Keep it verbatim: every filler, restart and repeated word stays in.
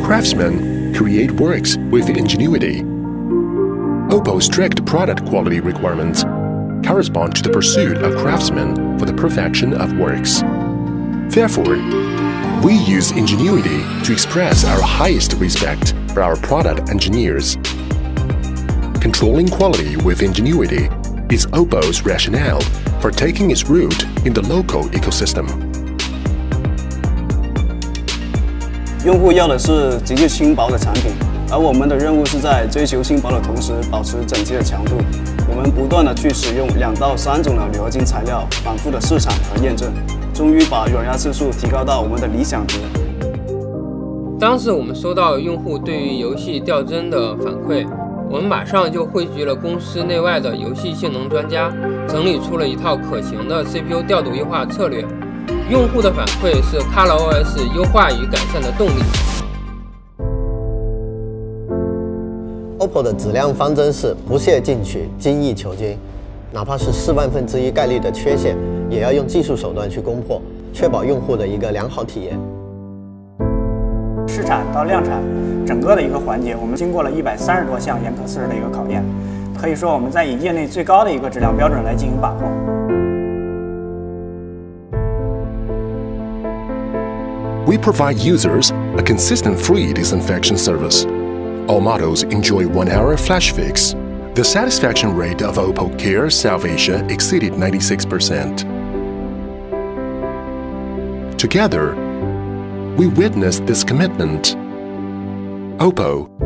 Craftsmen create works with ingenuity. OPPO's strict product quality requirements correspond to the pursuit of craftsmen for the perfection of works. Therefore, we use ingenuity to express our highest respect for our product engineers. Controlling quality with ingenuity is OPPO's rationale for taking its root in the local ecosystem. 用户要的是极具轻薄的产品，而我们的任务是在追求轻薄的同时保持整齐的强度。我们不断的去使用两到三种的铝合金材料，反复的试产和验证，终于把软压次数提高到我们的理想值。 当时我们收到用户对于游戏掉帧的反馈，我们马上就汇聚了公司内外的游戏性能专家，整理出了一套可行的 C P U 调度优化策略。用户的反馈是 ColorOS 优化与改善的动力。 OPPO 的质量方针是不懈进取，精益求精，哪怕是四万分之一概率的缺陷，也要用技术手段去攻破，确保用户的一个良好体验。 试产到量产，整个的一个环节，我们经过了一百三十多项严格测试的一个考验，可以说我们在以业内最高的一个质量标准来进行把控。 We provide users a consistent free disinfection service. All models enjoy one-hour flash fix. The satisfaction rate of OPPO Care South Asia exceeded ninety-six percent. Together, we witnessed this commitment. OPPO